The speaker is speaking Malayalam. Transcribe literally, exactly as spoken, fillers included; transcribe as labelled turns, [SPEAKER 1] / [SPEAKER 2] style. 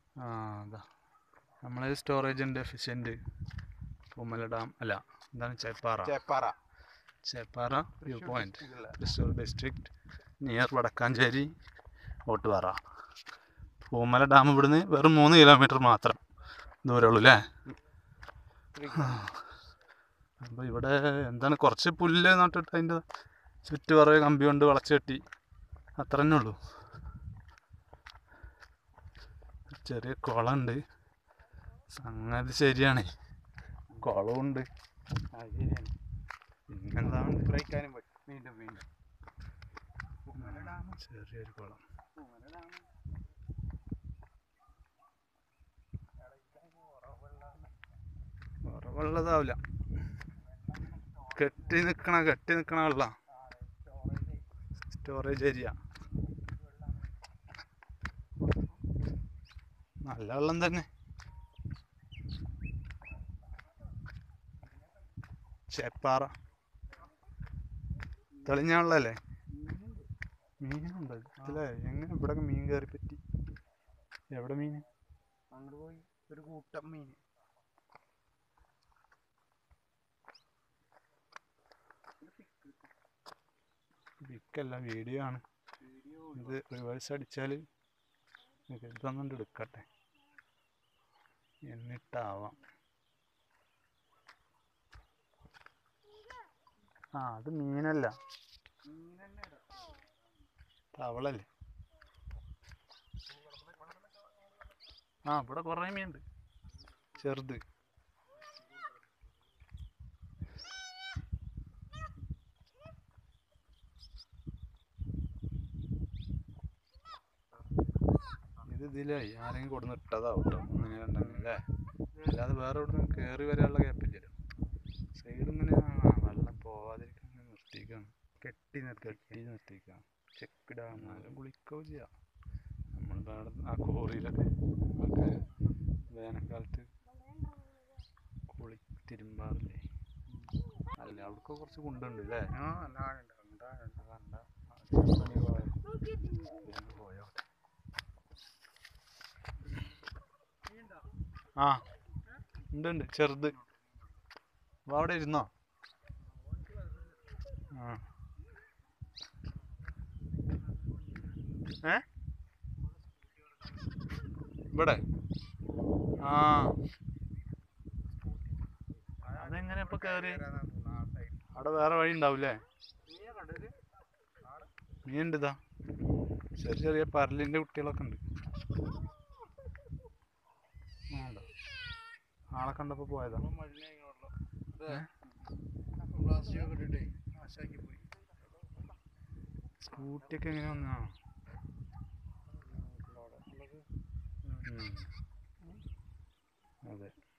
[SPEAKER 1] ആ അതാ നമ്മളെ സ്റ്റോറേജ് ഉണ്ട് എഫിഷ്യൻറ്റ് പൂമല ഡാം അല്ല എന്താണ് Cheppara
[SPEAKER 2] Cheppara
[SPEAKER 1] Cheppara view point Thrissur district near Vadakkanchery Ottupara. Poomala dam ഇവിടുന്ന് വെറും മൂന്ന് കിലോമീറ്റർ മാത്രം ദൂരമുള്ളൂ അല്ലേ? അപ്പോൾ ഇവിടെ എന്താണ് കുറച്ച് പുല്ല് നട്ടിട്ട് അതിൻ്റെ ചുറ്റു കുറേ കമ്പി കൊണ്ട് വളച്ച് കെട്ടി അത്ര തന്നെ ഉള്ളൂ. ചെറിയ കുളമുണ്ട്, സംഗതി ശരിയാണ്, കുളമുണ്ട്, പിന്നെന്താണ്
[SPEAKER 2] ബ്രേക്കാനും പറ്റും. വീണ്ടും വീണ്ടും
[SPEAKER 1] ചെറിയൊരു കുളം. ഉറവുള്ളതാവില്ല, കെട്ടി നിൽക്കണ കെട്ടി നിൽക്കണ വെള്ള സ്റ്റോറേജ് ഏരിയ. നല്ല വെള്ളം തന്നെ. ചേപ്പാറ തെളിഞ്ഞ വെള്ളല്ലേ? മീനുണ്ട് ഇതിലെ. എങ്ങനെ ഇവിടെ മീൻ കയറി പറ്റി? എവിടെ മീൻ?
[SPEAKER 2] അങ്ങോട്ട് പോയി ഒരു കൂട്ടം മീൻ.
[SPEAKER 1] പിക്കല്ല, വീഡിയോ ആണ് ഇത്. റിവേഴ്സ് അടിച്ചാൽ ഇതൊന്നുകൊണ്ട് എടുക്കട്ടെ എന്നിട്ടാവാം. ആ അത് മീനല്ല, തവളല്ലേ? ആ ഇവിടെ കുറേ മീനുണ്ട് ചെറുത്. ഇത് ഇതിലേ ആരെങ്കിലും കൊടുന്ന് ഇട്ടതാവും കേട്ടോ, ഇങ്ങനെ ഉണ്ടെങ്കിൽ അല്ലേ? അല്ലാതെ വേറെ ഇവിടെ നിന്ന് കയറി വരാനുള്ള ഗ്യാപ്പില്ലല്ലോ. സൈഡ് ഇങ്ങനെ വെള്ളം പോവാതിരിക്കാൻ നിർത്തിക്കാണ്, കെട്ടി നിർത്തി കെട്ടി നിർത്തിക്കാം. ചെക്കിടാന്നാലും കുളിക്കുകയും ചെയ്യാം. നമ്മളിപ്പോൾ അവിടെ ആ കോറിയിലൊക്കെ ഒക്കെ വേനൽക്കാലത്ത് കുളി തിരുമ്പാറില്ലേ? അല്ല അവിടേക്ക് കുറച്ച് കുണ്ടുണ്ട് അല്ലേ? പോയോ? ആ ഉണ്ട് ഉണ്ട്, ചെറുത്. അപ്പോൾ അവിടെ ഇരുന്നോ? ആ ഏ ഇവിടെ ആ അതെങ്ങനെ ഇപ്പൊ കയറി? അവിടെ വേറെ വഴി ഉണ്ടാവൂലേ? മീനുണ്ട്, ഇതാ ചെറിയ ചെറിയ പരലിൻ്റെ കുട്ടികളൊക്കെ ഉണ്ട്. ആളെ കണ്ടപ്പോൾ പോയതാ. സ്കൂട്ടിയൊക്കെ എങ്ങനെ വന്നാ? അതെ.